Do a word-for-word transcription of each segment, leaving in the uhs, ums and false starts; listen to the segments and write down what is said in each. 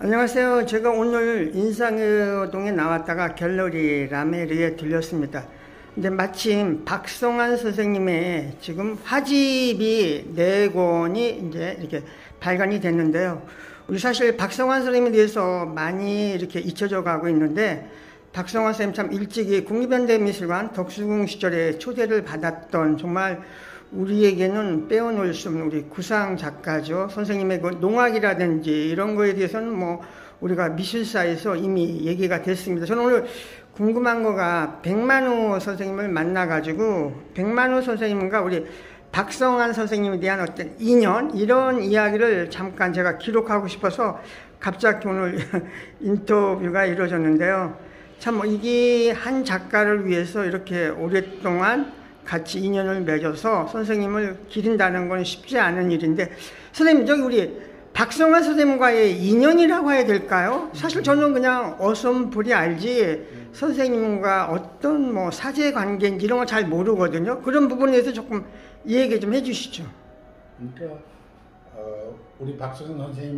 안녕하세요. 제가 오늘 인상교동에 나왔다가 갤러리 라메르에 들렸습니다. 근데 마침 박성환 선생님의 지금 화집이 네 권이 이제 이렇게 발간이 됐는데요. 우리 사실 박성환 선생님에 대해서 많이 이렇게 잊혀져 가고 있는데, 박성환 선생님 참 일찍이 국립현대미술관 덕수궁 시절에 초대를 받았던 정말 우리에게는 빼어놓을 수 없는 우리 구상 작가죠. 선생님의 그 농악이라든지 이런 거에 대해서는 뭐 우리가 미술사에서 이미 얘기가 됐습니다. 저는 오늘 궁금한 거가 백만호 선생님을 만나가지고 백만호 선생님과 우리 박성환 선생님에 대한 어떤 인연, 이런 이야기를 잠깐 제가 기록하고 싶어서 갑자기 오늘 인터뷰가 이루어졌는데요. 참 이게 한 작가를 위해서 이렇게 오랫동안 같이 인연을 맺어서 선생님을 기린다는 건 쉽지 않은 일인데, 선생님 저기 우리 박성환 선생님과의 인연이라고 해야 될까요? 사실 저는 그냥 어선불이 알지 선생님과 어떤 뭐 사제관계인지 이런 거 잘 모르거든요. 그런 부분에 대해서 조금 얘기 좀 해주시죠. 그러니까 어, 우리 박성환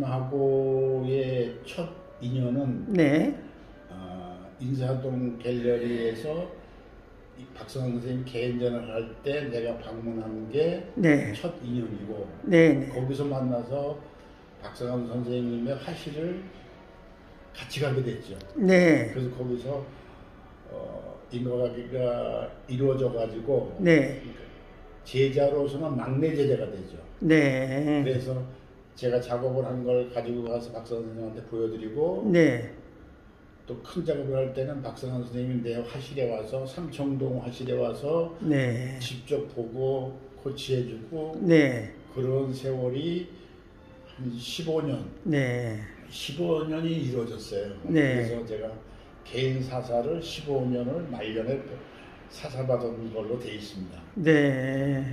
선생님하고의 첫 인연은 네. 어, 인사동 갤러리에서 이 박성환 선생님 개인전을 할 때 내가 방문한 게 첫 네. 인연이고, 네. 거기서 만나서 박성환 선생님의 화실을 같이 가게 됐죠. 네. 그래서 거기서 어, 인과관계가 이루어져 가지고 네. 제자로서는 막내 제자가 되죠. 네. 그래서 제가 작업을 한 걸 가지고 가서 박성환 선생님한테 보여드리고, 네. 또 큰 작업을 할 때는 박성환 선생님이 내 화실에 와서 삼청동 화실에 와서 네. 직접 보고 코치해주고 네. 그런 세월이 한 십오 년, 네. 십오 년이 이루어졌어요. 네. 그래서 제가 개인 사사를 십오 년을 말년에 사사받은 걸로 되어 있습니다. 네.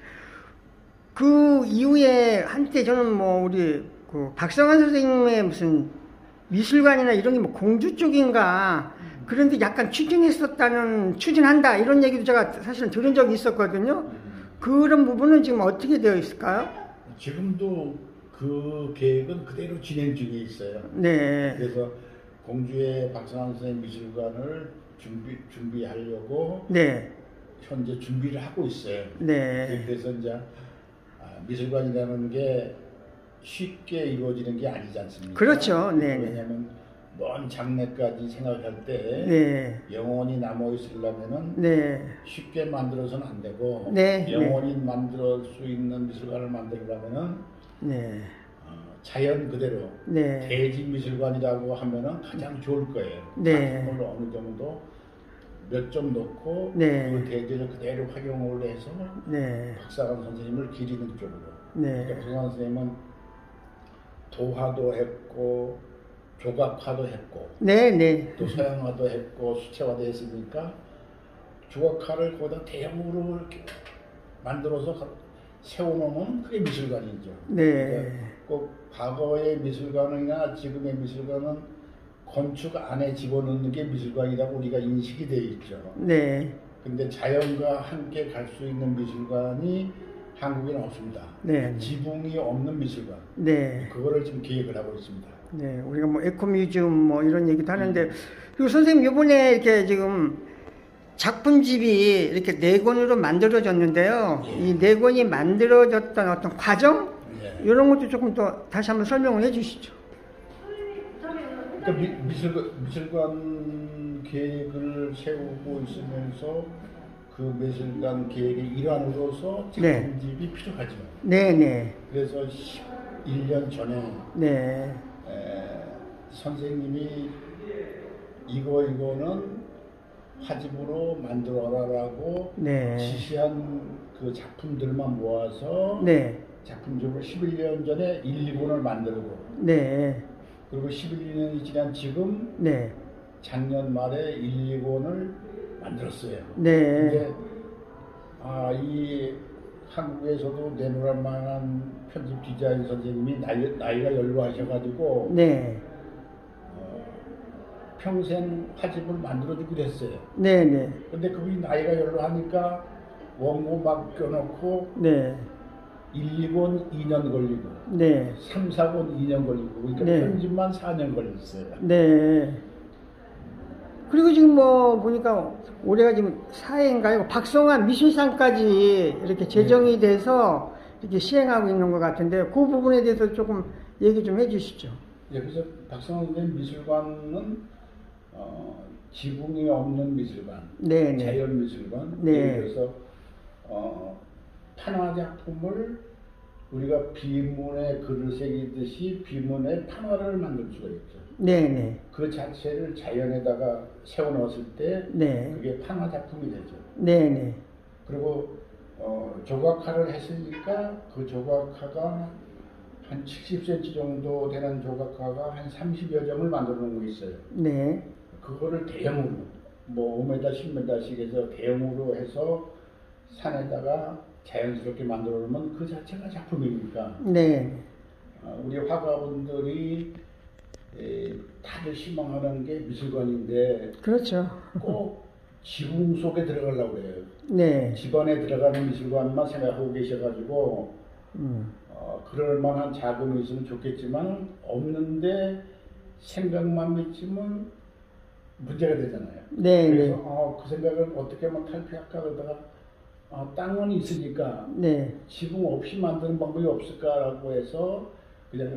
그 이후에 한때 저는 뭐 우리 그 박성환 선생님의 무슨 미술관이나 이런 게 뭐 공주 쪽인가 음. 그런데 약간 추진했었다는, 추진한다 이런 얘기도 제가 사실은 들은 적이 있었거든요. 음. 그런 부분은 지금 어떻게 되어 있을까요? 지금도 그 계획은 그대로 진행 중에 있어요. 네. 그래서 공주의 박성환 선생님 미술관을 준비, 준비하려고 네. 현재 준비를 하고 있어요. 네. 그래서 이제 미술관이라는 게 쉽게 이루어지는 게 아니지 않습니까? 그렇죠. 네. 왜냐하면 먼 장래까지 생각할 때 네. 영원히 남아 있으려면은 네. 쉽게 만들어서는 안 되고 네. 영원히 네. 만들 수 있는 미술관을 만들려면은 네. 어, 자연 그대로 네. 대지 미술관이라고 하면은 가장 좋을 거예요. 네. 작품을 어느 정도 몇 점 놓고 네. 그 대지를 그대로 활용을 해서 네. 박성환 선생님을 기리는 쪽으로. 네. 박성환 선생님은 도화도 했고 조각화도 했고 네, 네. 또 서양화도 했고 수채화도 했으니까 조각화를 거기다 대형으로 이렇게 만들어서 세워놓으면 그게 미술관이죠. 네. 그러니까 꼭 과거의 미술관이나 지금의 미술관은 건축 안에 집어넣는 게 미술관이라고 우리가 인식이 되어 있죠. 네. 근데 자연과 함께 갈 수 있는 미술관이 한국에는 없습니다. 네. 지붕이 없는 미술관. 네. 그거를 지금 계획을 하고 있습니다. 네. 우리가 뭐 에코뮤지엄 뭐 이런 얘기도 하는데, 음. 그리고 선생님 이번에 이렇게 지금 작품집이 이렇게 네 권으로 만들어졌는데요. 예. 이 네 권이 만들어졌던 어떤 과정? 예. 이런 것도 조금 더 다시 한번 설명을 해 주시죠. 그러니까 미, 미술관, 미술관 계획을 세우고 있으면서 그 미술관 계획의 일환으로서 작품집이 네. 필요하죠. 네네. 그래서 십일 년 전에 네. 에, 선생님이 이거 이거는 화집으로 만들어라라고 네. 지시한 그 작품들만 모아서 네. 작품집을 십일 년 전에 일, 이 권을 만들고 네. 그리고 십일 년이 지난 지금 네. 작년 말에 일, 이 권을 만들었어요. 네. 근데 아, 이 한국에서도 내놓을 만한 편집 디자인 선생님이 나이, 나이가 연로하셔가지고 네. 어, 평생 화집을 만들어주기로 했어요. 네, 네. 근데 그분이 나이가 연로하니까 원고 막 껴놓고 네. 일, 이 권 이 년 걸리고 네. 삼, 사 권 이 년 걸리고 그러니까 네. 편집만 사 년 걸렸어요. 네. 그리고 지금 뭐 보니까 올해가 지금 사 회인가요? 박성환 미술상까지 이렇게 제정이 네. 돼서 이렇게 시행하고 있는 것 같은데 그 부분에 대해서 조금 얘기 좀 해주시죠. 예, 그래서 박성환 미술관은 어, 지붕이 없는 미술관, 네, 자연 미술관. 네. 그래서 어, 판화 작품을 우리가 비문에 글을 새기듯이 비문에 판화를 만들 수가 있죠. 네네. 그 자체를 자연에다가 세워놓았을 때 네. 그게 판화 작품이 되죠. 네네. 그리고 어, 조각화를 했으니까 그 조각화가 한 칠십 센티미터 정도 되는 조각화가 한 삼십여 점을 만들어 놓은 거 있어요. 네. 그거를 대형으로 뭐 오 미터, 십 미터씩 해서 대형으로 해서 산에다가 자연스럽게 만들어 놓으면 그 자체가 작품이니까. 네. 어, 우리 화가분들이 에, 다들 희망하는 게 미술관인데. 그렇죠. 꼭 지붕 속에 들어가려고 그래요. 네. 집안에 들어가는 미술관만 생각하고 계셔가지고 음. 어, 그럴 만한 자금이 있으면 좋겠지만 없는데 생각만 미치면 문제가 되잖아요. 네. 그래서 어, 그 생각을 어떻게 하면 탈피할까 그러다가 어, 땅은 있으니까 네. 지붕 없이 만드는 방법이 없을까라고 해서 그냥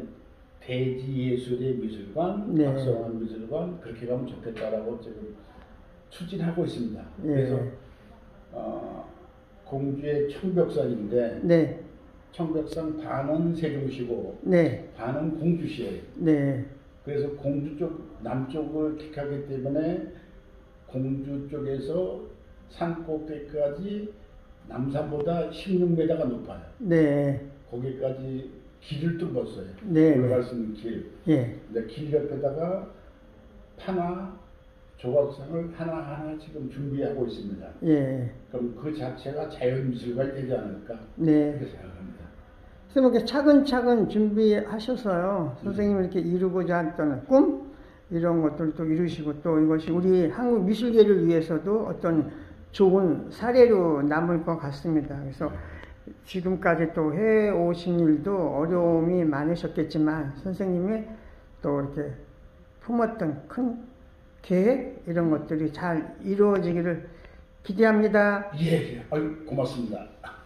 대지예술의 미술관, 네. 박성환 미술관 그렇게 가면 좋겠다라고 지금 추진하고 있습니다. 네. 그래서 어, 공주의 청벽산인데 네. 청벽산 반은 세종시고 네. 반은 공주시예요. 네. 그래서 공주 쪽 남쪽을 택하기 때문에 공주 쪽에서 산 꼭대기까지 남산보다 십육 미터가 높아요. 네. 거기까지 길을 뚫었어요. 네. 올라갈 수 있는 길. 예. 근데 길 옆에다가 판화 조각상을 하나하나 지금 준비하고 있습니다. 예. 그럼 그 자체가 자연미술관이 되지 않을까? 네. 그렇게 생각합니다. 그래서 이렇게 차근차근 준비하셔서요. 선생님이 이렇게 이루고자 했던 꿈 이런 것들도 이루시고 또 이것이 우리 한국 미술계를 위해서도 어떤 좋은 사례로 남을 것 같습니다. 그래서 지금까지 또 해외 오신 일도 어려움이 많으셨겠지만 선생님이 또 이렇게 품었던 큰 계획 이런 것들이 잘 이루어지기를 기대합니다. 예, 예. 아유, 고맙습니다.